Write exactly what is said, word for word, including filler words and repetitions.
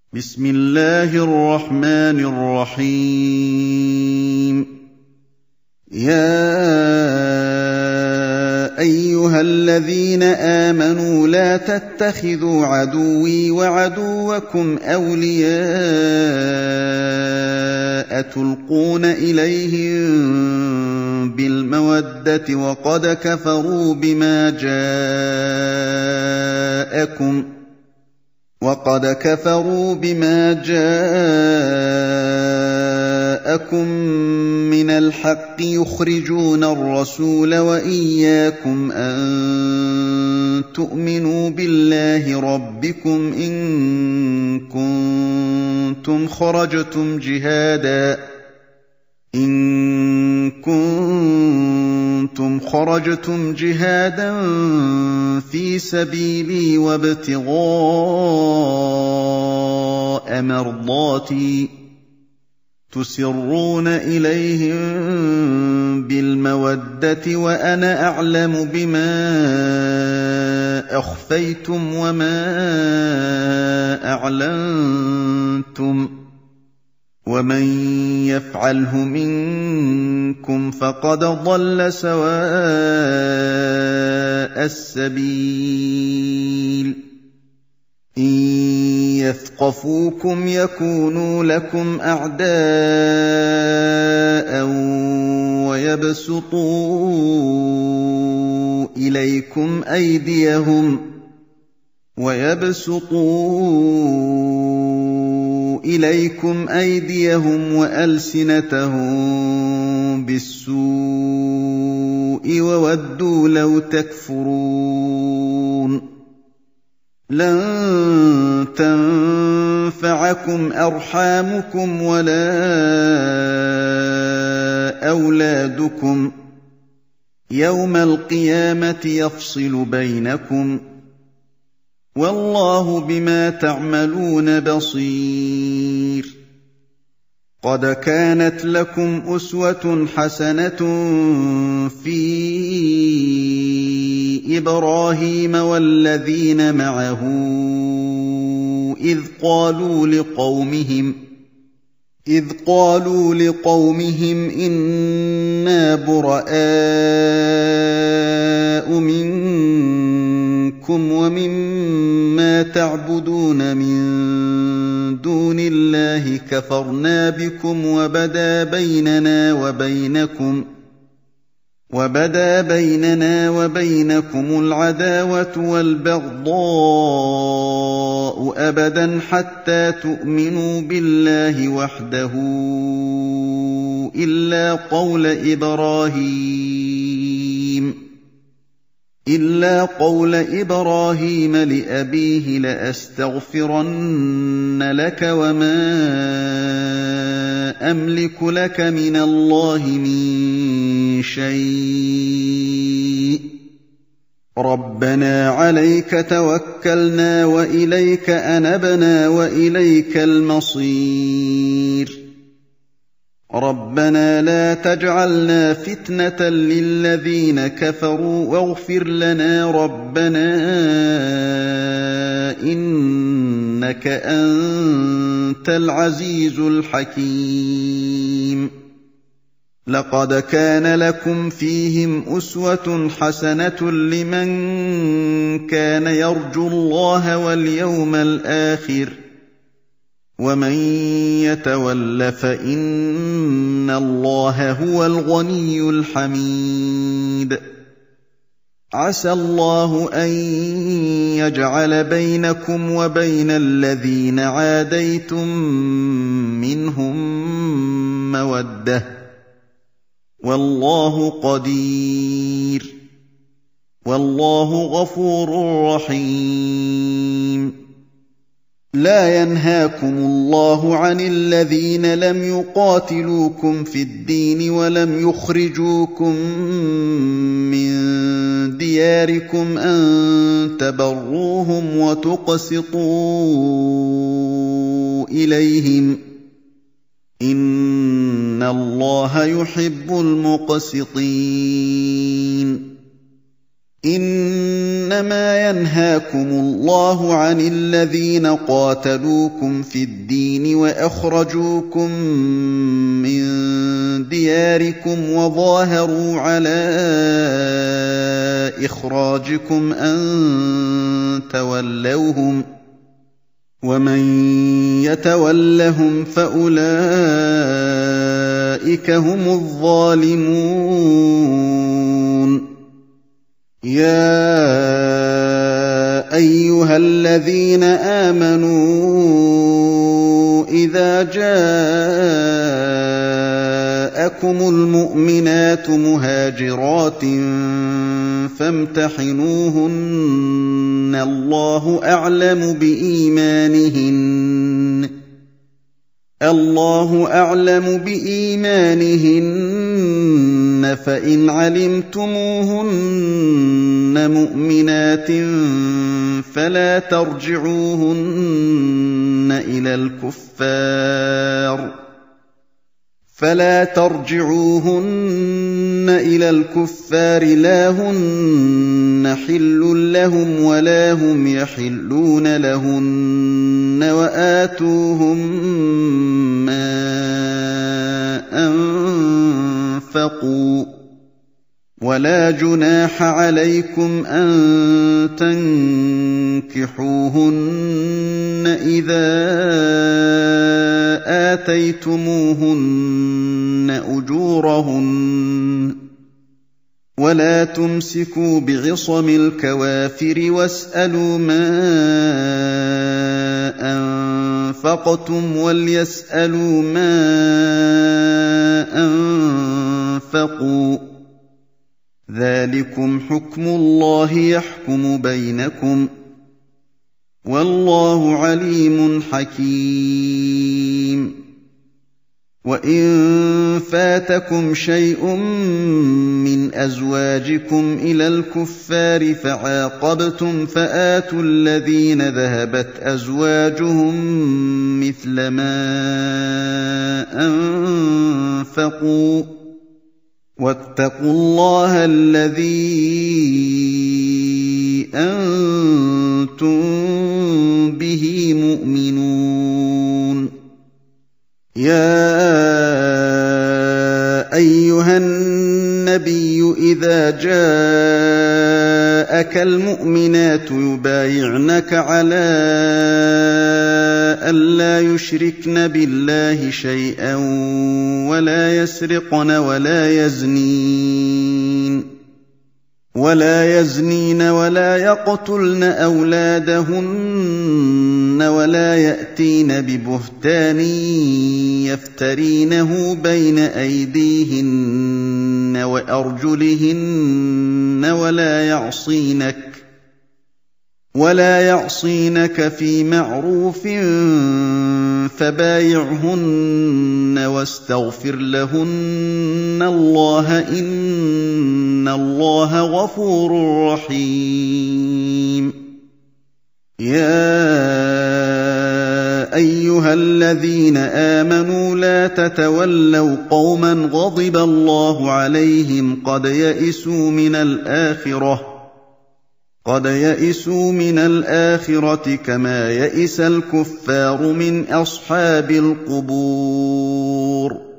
بسم الله الرحمن الرحيم يا أيها الذين آمنوا لا تتخذوا عدوي وعدوكم أولياء تلقون إليهم بالمودة وقد كفروا بما جاءكم وقد كفروا بما جاءكم من الحق يخرجون الرسول وإياكم أن تؤمنوا بالله ربكم إن كنتم خرجتم جهادا إن كنتم خرجتم جهادا في سبيلي وابتغاء مرضاتي تسرون إليهم بالمودة وأنا أعلم بما أخفيتم وما أعلنتم ومن يفعله منكم فقد ضل سواء السبيل إن يثقفوكم يكونوا لكم أعداء ويبسطوا إليكم أيديهم ويبسطوا إليكم أيديهم وألسنتهم بالسوء وودوا لو تكفرون لن تنفعكم أرحامكم ولا أولادكم يوم القيامة يفصل بينكم والله بما تعملون بصير قد كانت لكم أسوة حسنة في إبراهيم والذين معه إذ قالوا لقومهم إذ قالوا لقومهم إنا براء منكم ومما تعبدون من دون الله كفرنا بكم وبدا بيننا وبينكم وبدا بيننا وبينكم العداوة والبغضاء أبدا حتى تؤمنوا بالله وحده إلا قول إبراهيم إلا قول إبراهيم لأبيه لأستغفرن لك وما أملك لك من الله من شيء ربنا عليك توكلنا وإليك أنبنا وإليك المصير ربنا لا تجعلنا فتنة للذين كفروا واغفر لنا ربنا إنك أنت العزيز الحكيم لقد كان لكم فيهم أسوة حسنة لمن كان يرجو الله واليوم الآخر ومن يتول فإن الله هو الغني الحميد عسى الله أن يجعل بينكم وبين الذين عاديتم منهم مودة والله قدير والله غفور رحيم لا ينهاكم الله عن الذين لم يقاتلوكم في الدين ولم يخرجوكم من دياركم أن تبروهم وتقسطوا إليهم إن الله يحب المقسطين إنما ينهاكم الله عن الذين قاتلوكم في الدين وأخرجوكم من دياركم وظاهروا على إخراجكم أن تولوهم ومن يتولهم فأولئك هم الظالمون يا أيها الذين آمنوا إذا جاءكم المؤمنات مهاجرات فامتحنوهن الله أعلم بإيمانهن الله أعلم بإيمانهن فإن علمتموهن مؤمنات فلا ترجعوهن إلى الكفار فلا ترجعوهن إلى الكفار لا هن حل لهم ولا هم يحلون لهن وآتوهم ما أنفقوا ولا جناح عليكم أن تنكحوهن إذا آتيتموهن أجورهن ولا تمسكوا بعصم الكوافر واسألوا ما أنفقتم وليسألوا ما أنفقوا ذلكم حكم الله يحكم بينكم والله عليم حكيم وإن فاتكم شيء من أزواجكم إلى الكفار فعاقبتم فآتوا الذين ذهبت أزواجهم مثل ما أنفقوا واتقوا الله الذي أنتم به مؤمنون يا أيها النبي إذا جاءك المؤمنات يبايعنك على ألا يشركن بالله شيئا ولا يسرقن ولا يزنين ولا يزنين ولا يقتلن أولادهن ولا يأتين ببهتان يفترينه بين أيديهن وأرجلهن ولا يعصينك ولا يعصينك في معروف فبايعهن واستغفر لهن الله إن الله غفور رحيم يا أيها الذين آمنوا لا تتولوا قوما غضب الله عليهم قد يئسوا من الآخرة قد يئسوا من الآخرة كما يئس الكفار من أصحاب القبور